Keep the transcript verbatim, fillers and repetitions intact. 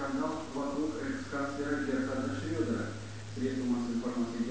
скандал вокруг экс-канцлера Герхарда Шрёдера. Средства массовой информации